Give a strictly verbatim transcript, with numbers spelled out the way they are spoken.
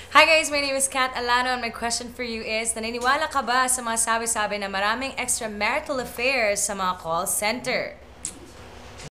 Hi guys, my name is Kat Alano and my question for you is, naniniwala ka ba sa mga sabi-sabi na maraming extramarital affairs sa mga call center?